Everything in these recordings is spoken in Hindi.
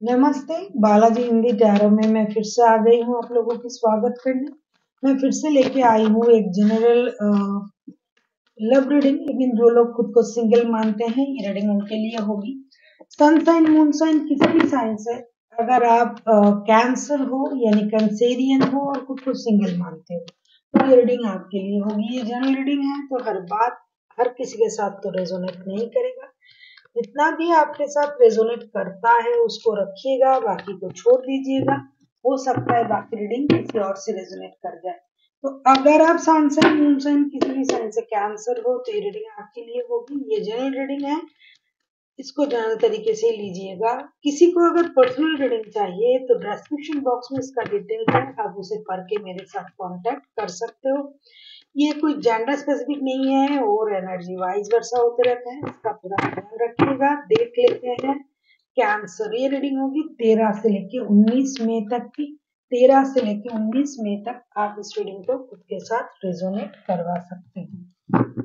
नमस्ते, बालाजी हिंदी टैरो में मैं फिर से आ गई हूँ आप लोगों की स्वागत करने। मैं फिर से लेके आई हूँ एक जनरल लव रीडिंग, लेकिन जो लोग खुद को सिंगल मानते हैं ये रीडिंग उनके लिए होगी। सन साइन, मून साइन, किसी भी साइन से अगर आप कैंसर हो यानी कैंसेरियन हो और खुद को सिंगल मानते हो तो ये रीडिंग आपके लिए होगी। ये जनरल रीडिंग है तो हर बात हर किसी के साथ तो रेजोनेट नहीं करेगा। जितना भी आपके साथ रेजोनेट करता है उसको रखिएगा, बाकी को छोड़ दीजिएगा। हो सकता है बाकी रीडिंग किसी और से रेजोनेट कर जाए। तो अगर आप सन साइन, मून साइन, किसी भी साइन से कैंसर हो तो ये रीडिंग आपके लिए होगी। ये जनरल रीडिंग है, इसको जनरल तरीके से लीजिएगा। किसी को अगर पर्सनल रीडिंग चाहिए तो डिस्क्रिप्शन बॉक्स में इसका डिटेल है, आप उसे पढ़ के मेरे साथ कांटेक्ट कर सकते हो। ये कोई जेंडर स्पेसिफिक नहीं है और एनर्जी वाइज वर्षा होते रहते हैं, इसका पूरा ध्यान रखिएगा। देख लेते हैं कैंसर, ये रीडिंग होगी 13 से लेके 19 मई तक की। 13 से लेके 19 मई तक आप इस रीडिंग को खुद के साथ रेजोनेट करवा सकते हैं।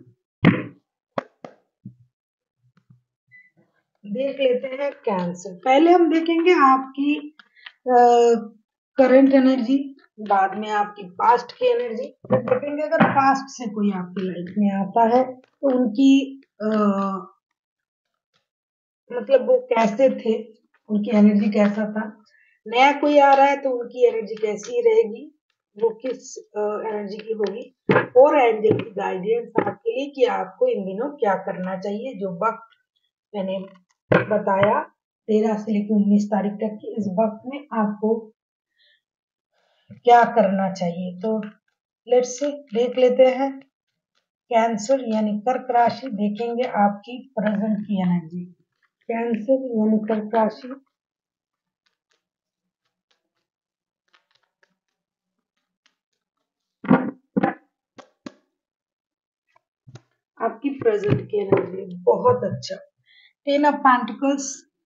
देख लेते हैं कैंसर। पहले हम देखेंगे आपकी करंट एनर्जी, बाद में आपकी पास्ट की एनर्जी। देखेंगे अगर पास्ट से कोई आपकी लाइफ में आता है तो उनकी मतलब वो कैसे थे, उनकी एनर्जी कैसा था। नया कोई आ रहा है तो उनकी एनर्जी कैसी रहेगी, वो किस एनर्जी की होगी। और एंजल की गाइडेंस आपके लिए कि आपको इन दिनों क्या करना चाहिए। जो वक्त मैंने बताया 13 से लेकर 19 तारीख तक की, इस वक्त में आपको क्या करना चाहिए। तो लेट्स से देख लेते हैं कैंसर यानी कर्क राशि। देखेंगे आपकी प्रेजेंट की एनर्जी। कैंसर यानी कर्क राशि, आपकी प्रेजेंट की एनर्जी बहुत अच्छा। 10 of pentacles,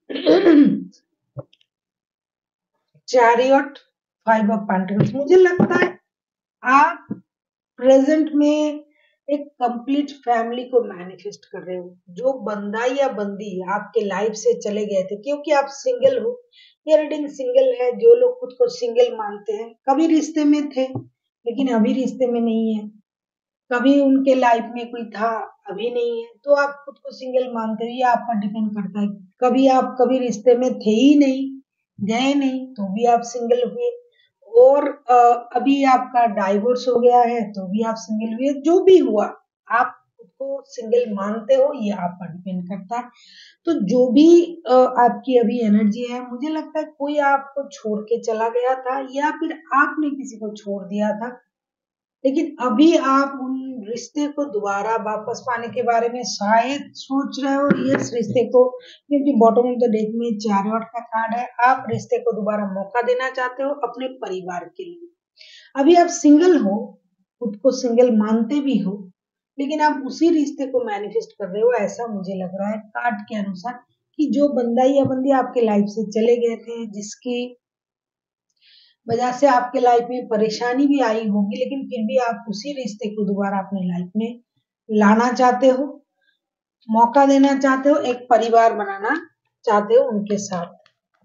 chariot, 5 of pentacles. मुझे लगता है आप प्रेजेंट में एक कंप्लीट फैमिली को मैनिफेस्ट कर रहे हो। जो बंदा या बंदी आपके लाइफ से चले गए थे, क्योंकि आप सिंगल हो, ये रीडिंग सिंगल है। जो लोग खुद को सिंगल मानते हैं, कभी रिश्ते में थे लेकिन अभी रिश्ते में नहीं है, कभी उनके लाइफ में कोई था अभी नहीं है, तो आप खुद को सिंगल मानते हो, ये आप पर डिपेंड करता है। कभी आप कभी रिश्ते में थे ही नहीं, गए नहीं, तो भी आप सिंगल हुए। और अभी आपका डाइवोर्स हो गया है तो भी आप सिंगल हुए। जो भी हुआ, आप खुद को सिंगल मानते हो, ये आप पर डिपेंड करता है। तो जो भी आपकी अभी एनर्जी है, मुझे लगता है कोई आपको छोड़ के चला गया था या फिर आपने किसी को छोड़ दिया था, लेकिन अभी आप उन रिश्ते को दोबारा वापस पाने के बारे में शायद सोच रहे हो। इस रिश्ते को, क्योंकि बॉटम ऑफ द डेक में चैरियट का कार्ड है, आप रिश्ते को दोबारा मौका देना चाहते हो अपने परिवार के लिए। अभी आप सिंगल हो, खुद को सिंगल मानते भी हो, लेकिन आप उसी रिश्ते को मैनिफेस्ट कर रहे हो, ऐसा मुझे लग रहा है कार्ड के अनुसार। कि जो बंदा या बंदी आपके लाइफ से चले गए थे, जिसकी वजह से आपके लाइफ में परेशानी भी आई होगी, लेकिन फिर भी आप उसी रिश्ते को दोबारा अपने लाइफ में लाना चाहते हो, मौका देना चाहते हो, एक परिवार बनाना चाहते हो उनके साथ।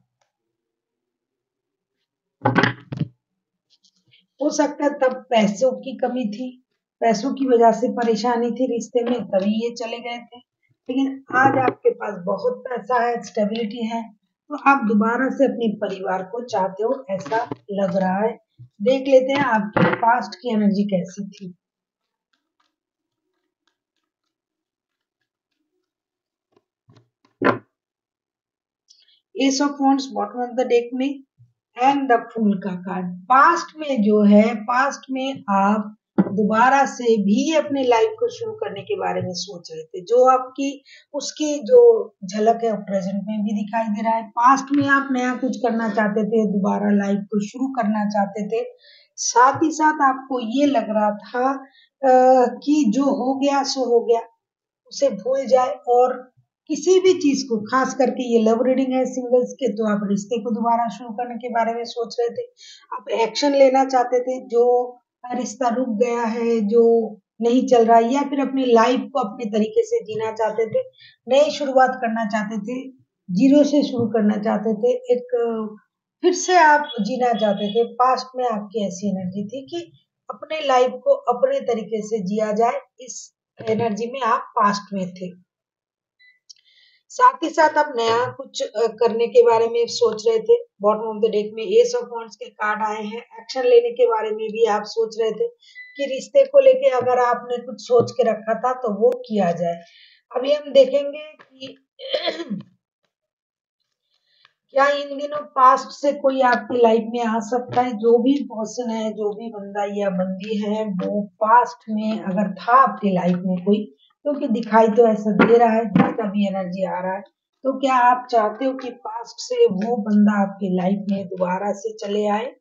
हो सकता है तब पैसों की कमी थी, पैसों की वजह से परेशानी थी रिश्ते में, तभी ये चले गए थे। लेकिन आज आपके पास बहुत पैसा है, स्टेबिलिटी है, तो आप दोबारा से अपने परिवार को चाहते हो, ऐसा लग रहा है। देख लेते हैं आपकी पास्ट की एनर्जी कैसी थी। Ace of wands bottom of the deck में एंड द फूल का कार्ड। पास्ट में जो है, पास्ट में आप दोबारा से भी अपने लाइफ को शुरू करने के बारे में सोच रहे थे। जो आपकी उसकी जो झलक है वो प्रेजेंट में भी दिखाई दे रहा है। पास्ट में आप नया कुछ करना चाहते थे, दोबारा लाइफ को शुरू करना चाहते थे। साथ ही साथ आपको ये लग रहा था कि जो हो गया सो हो गया, उसे भूल जाए। और किसी भी चीज को, खास करके ये लव रीडिंग है सिंगल्स के, तो आप रिश्ते को दोबारा शुरू करने के बारे में सोच रहे थे। आप एक्शन लेना चाहते थे, जो रिश्ता रुक गया है, जो नहीं चल रहा है, या फिर अपनी लाइफ को अपने तरीके से जीना चाहते थे, नई शुरुआत करना चाहते थे। जीरो से शुरू करना चाहते थे, एक फिर से आप जीना चाहते थे। पास्ट में आपकी ऐसी एनर्जी थी कि अपने लाइफ को अपने तरीके से जिया जाए, इस एनर्जी में आप पास्ट में थे। साथ ही साथ आप नया कुछ करने के बारे में सोच रहे थे। बॉटम ऑफ द डेक में एस ऑफ वांड्स के कार्ड आए हैं। एक्शन लेने के बारे में भी आप सोच रहे थे कि रिश्ते को लेके अगर आपने कुछ सोच के रखा था तो वो किया जाए। अभी हम देखेंगे कि क्या इन दिनों पास्ट से कोई आपकी लाइफ में आ सकता है। जो भी पर्सन है, जो भी बंदा या बंदी है, वो पास्ट में अगर था आपकी लाइफ में कोई, क्योंकि दिखाई तो ऐसा दे रहा है, जिसका भी एनर्जी आ रहा है, तो क्या आप चाहते हो कि पास्ट से वो बंदा आपकी लाइफ में दोबारा से चले आए।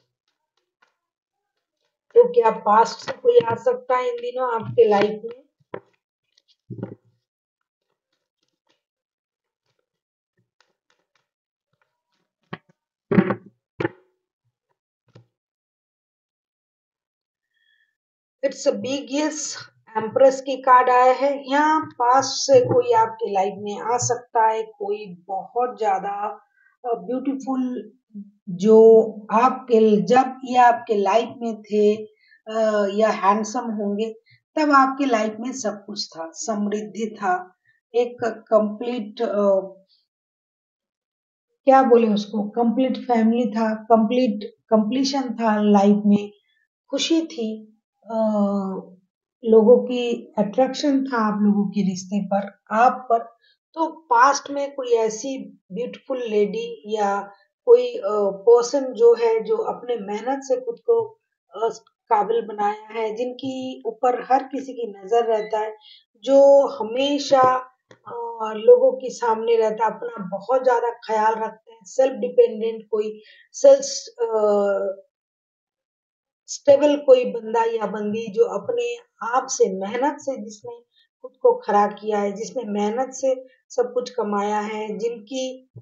तो क्या पास्ट से कोई आ सकता है इन दिनों आपके लाइफ में। It's a big yes. Empress की कार्ड आया है। यहाँ पास्ट से कोई आपके लाइफ में आ सकता है, कोई बहुत ज्यादा ब्यूटीफुल, जो आपके जब ये आपके लाइफ में थे या हैंडसम होंगे, तब आपके लाइफ में सब कुछ था, समृद्धि था, एक कंप्लीट क्या बोले उसको, कंप्लीट फैमिली था, कंप्लीट कंप्लीशन था लाइफ में, खुशी थी, अ, लोगों की अट्रैक्शन था आप लोगों के रिश्ते पर, आप पर। तो पास्ट में कोई ऐसी ब्यूटीफुल लेडी या कोई पर्सन जो है, जो अपने मेहनत से खुद को काबिल बनाया है, जिनकी ऊपर हर किसी की नजर रहता है, जो हमेशा लोगों के सामने रहता है, अपना बहुत ज्यादा ख्याल रखते हैं, सेल्फ डिपेंडेंट, कोई सेल्फ स्टेबल कोई बंदा या बंदी, जो अपने आप से मेहनत से, जिसने खुद को खड़ा किया है, जिसने मेहनत से सब कुछ कमाया है, जिनकी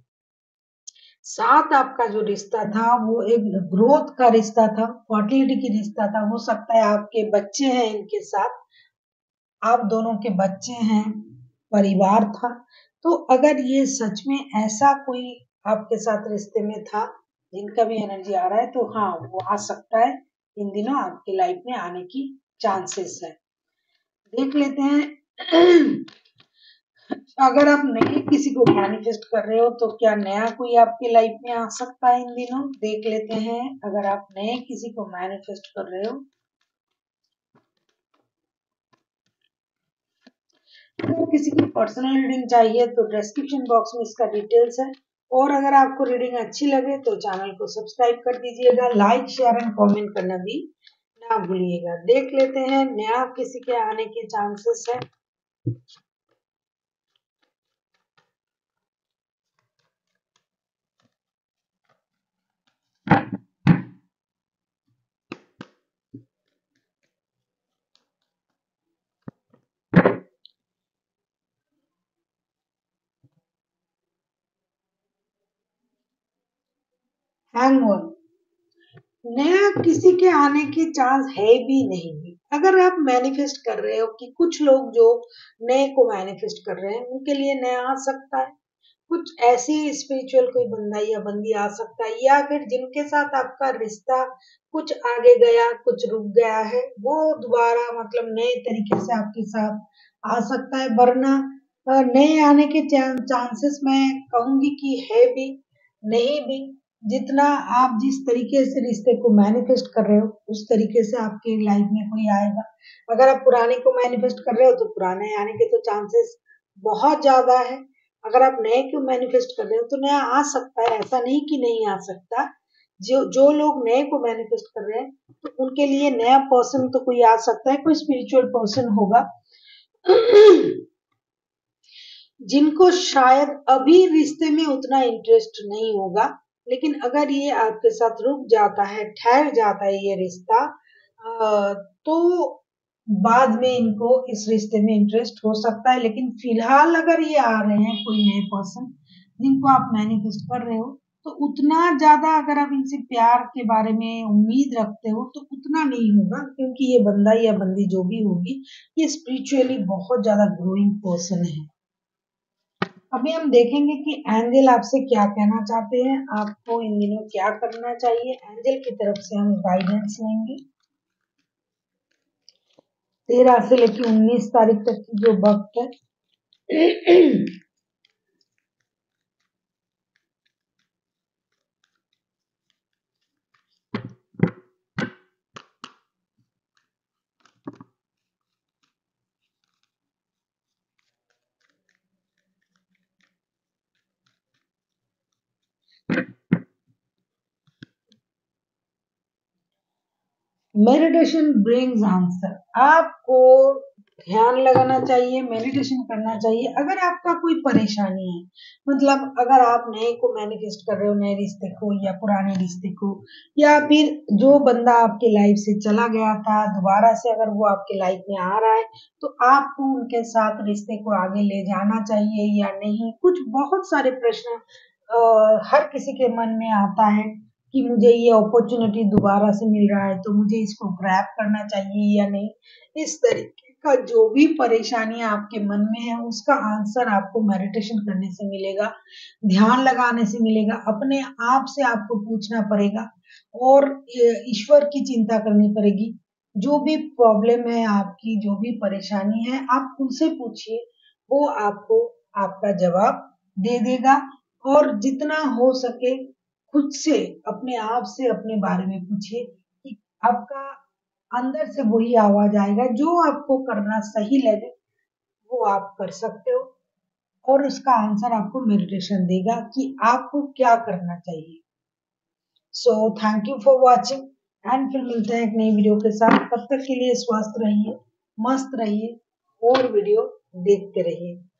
साथ आपका जो रिश्ता था वो एक ग्रोथ का रिश्ता था, फर्टिलिटी की रिश्ता था। हो सकता है आपके बच्चे हैं इनके साथ, आप दोनों के बच्चे हैं, परिवार था। तो अगर ये सच में ऐसा कोई आपके साथ रिश्ते में था, जिनका भी एनर्जी आ रहा है, तो हाँ, वो आ सकता है इन दिनों आपकी लाइफ में आने की चांसेस है। देख लेते हैं अगर आप नए किसी को मैनिफेस्ट कर रहे हो तो क्या नया कोई आपकी लाइफ में आ सकता है इन दिनों। देख लेते हैं अगर आप नए किसी को मैनिफेस्ट कर रहे हो। अगर किसी की पर्सनल रीडिंग चाहिए तो डिस्क्रिप्शन बॉक्स में इसका डिटेल्स है। और अगर आपको रीडिंग अच्छी लगे तो चैनल को सब्सक्राइब कर दीजिएगा, लाइक शेयर एंड कमेंट करना भी ना भूलिएगा। देख लेते हैं नया किसी के आने के चांसेस है। हैंगओवर, नया किसी के आने के चांस है भी नहीं भी। अगर आप मैनिफेस्ट कर रहे हो कि कुछ लोग जो नए को मैनिफेस्ट कर रहे हैं, उनके लिए नया आ सकता है। कुछ ऐसी स्पिरिचुअल कोई बंदा या बंदी आ सकता है, या फिर जिनके साथ आपका रिश्ता कुछ आगे गया, कुछ रुक गया है, वो दोबारा मतलब नए तरीके से आपके साथ आ सकता है। वरना नए आने के चांसेस मैं कहूंगी कि है भी, नहीं भी। जितना आप जिस तरीके से रिश्ते को मैनिफेस्ट कर रहे हो, उस तरीके से आपके लाइफ में कोई आएगा। अगर आप पुराने को मैनिफेस्ट कर रहे हो तो पुराने आने के तो चांसेस बहुत ज्यादा है। अगर आप नए को मैनिफेस्ट कर रहे हो तो नया आ सकता है, ऐसा नहीं कि नहीं आ सकता। जो जो लोग नए को मैनिफेस्ट कर रहे हैं, तो उनके लिए नया पर्सन तो कोई आ सकता है, कोई स्पिरिचुअल पर्सन होगा जिनको शायद अभी रिश्ते में उतना इंटरेस्ट नहीं होगा। लेकिन अगर ये आपके साथ रुक जाता है, ठहर जाता है ये रिश्ता, तो बाद में इनको इस रिश्ते में इंटरेस्ट हो सकता है। लेकिन फिलहाल अगर ये आ रहे हैं कोई नए पर्सन जिनको आप मैनिफेस्ट कर रहे हो, तो उतना ज्यादा अगर आप इनसे प्यार के बारे में उम्मीद रखते हो तो उतना नहीं होगा, क्योंकि ये बंदा या बंदी जो भी होगी, ये स्पिरिचुअली बहुत ज्यादा ग्रोइंग पर्सन है। अभी हम देखेंगे कि एंजल आपसे क्या कहना चाहते हैं, आपको इन दिनों क्या करना चाहिए। एंजल की तरफ से हम गाइडेंस लेंगे। 13 से लेकर 19 तारीख तक की जो वक्त है मेडिटेशन ब्रिंग्स आंसर। आपको ध्यान लगाना चाहिए, मेडिटेशन करना चाहिए। अगर आपका कोई परेशानी है, मतलब अगर आप नए को मैनिफेस्ट कर रहे हो, नए रिश्ते को या पुराने रिश्ते को, या फिर जो बंदा आपके लाइफ से चला गया था दोबारा से अगर वो आपके लाइफ में आ रहा है, तो आपको उनके साथ रिश्ते को आगे ले जाना चाहिए या नहीं। कुछ बहुत सारे प्रश्न हर किसी के मन में आता है कि मुझे ये अपॉर्चुनिटी दोबारा से मिल रहा है तो मुझे इसको ग्रैब करना चाहिए या नहीं। इस तरीके का जो भी परेशानियां आपके मन में है उसका आंसर आपको मेडिटेशन करने से मिलेगा, ध्यान लगाने से मिलेगा। अपने आप से आपको पूछना पड़ेगा और ईश्वर की चिंता करनी पड़ेगी। जो भी प्रॉब्लम है आपकी, जो भी परेशानी है, आप उनसे पूछिए, वो आपको आपका जवाब दे देगा। और जितना हो सके खुद से, अपने आप से अपने बारे में पूछिए कि आपका अंदर से वही आवाज आएगा जो आपको करना सही लगे वो आप कर सकते हो, और उसका आंसर आपको मेडिटेशन देगा कि आपको क्या करना चाहिए। So thank you for watching, and फिर मिलते हैं एक नई वीडियो के साथ। तब तक के लिए स्वस्थ रहिए, मस्त रहिए और वीडियो देखते रहिए।